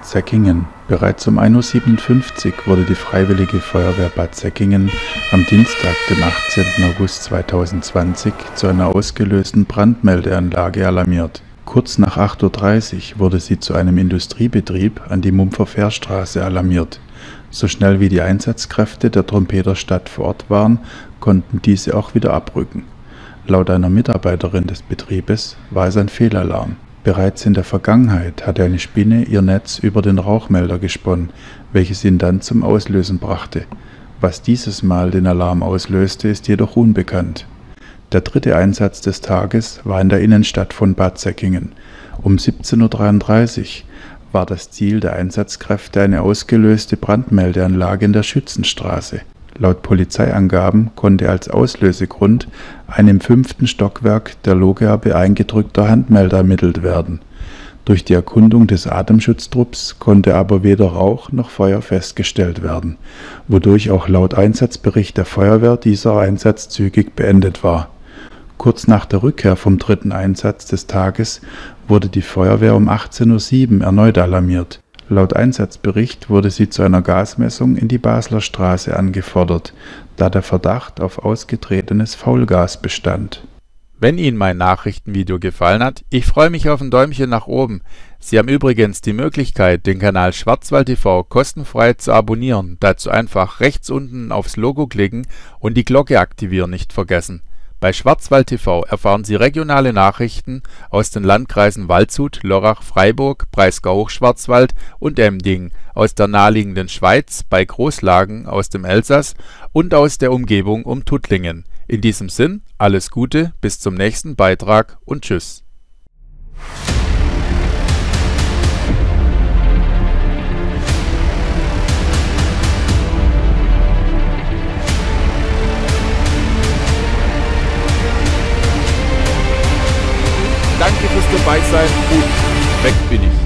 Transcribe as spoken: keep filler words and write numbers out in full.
Bad Säckingen. Bereits um ein Uhr siebenundfünfzig wurde die Freiwillige Feuerwehr Bad Säckingen am Dienstag, dem achtzehnten August zweitausendzwanzig, zu einer ausgelösten Brandmeldeanlage alarmiert. Kurz nach acht Uhr dreißig wurde sie zu einem Industriebetrieb an die Mumpfer Fährstraße alarmiert. So schnell wie die Einsatzkräfte der Trompeterstadt vor Ort waren, konnten diese auch wieder abrücken. Laut einer Mitarbeiterin des Betriebes war es ein Fehlalarm. Bereits in der Vergangenheit hatte eine Spinne ihr Netz über den Rauchmelder gesponnen, welches ihn dann zum Auslösen brachte. Was dieses Mal den Alarm auslöste, ist jedoch unbekannt. Der dritte Einsatz des Tages war in der Innenstadt von Bad Säckingen. Um siebzehn Uhr dreiunddreißig war das Ziel der Einsatzkräfte eine ausgelöste Brandmeldeanlage in der Schützenstraße. Laut Polizeiangaben konnte als Auslösegrund ein im fünften Stockwerk der Logeabe eingedrückter Handmelder ermittelt werden. Durch die Erkundung des Atemschutztrupps konnte aber weder Rauch noch Feuer festgestellt werden, wodurch auch laut Einsatzbericht der Feuerwehr dieser Einsatz zügig beendet war. Kurz nach der Rückkehr vom dritten Einsatz des Tages wurde die Feuerwehr um achtzehn Uhr sieben erneut alarmiert. Laut Einsatzbericht wurde sie zu einer Gasmessung in die Basler Straße angefordert, da der Verdacht auf ausgetretenes Faulgas bestand. Wenn Ihnen mein Nachrichtenvideo gefallen hat, ich freue mich auf ein Däumchen nach oben. Sie haben übrigens die Möglichkeit, den Kanal Schwarzwald T V kostenfrei zu abonnieren. Dazu einfach rechts unten aufs Logo klicken und die Glocke aktivieren nicht vergessen. Bei Schwarzwald T V erfahren Sie regionale Nachrichten aus den Landkreisen Waldshut, Lörrach, Freiburg, Breisgau-Hochschwarzwald und Emding, aus der naheliegenden Schweiz, bei Großlagen aus dem Elsass und aus der Umgebung um Tuttlingen. In diesem Sinn, alles Gute, bis zum nächsten Beitrag und tschüss. Danke fürs Dabeisein und weg bin ich.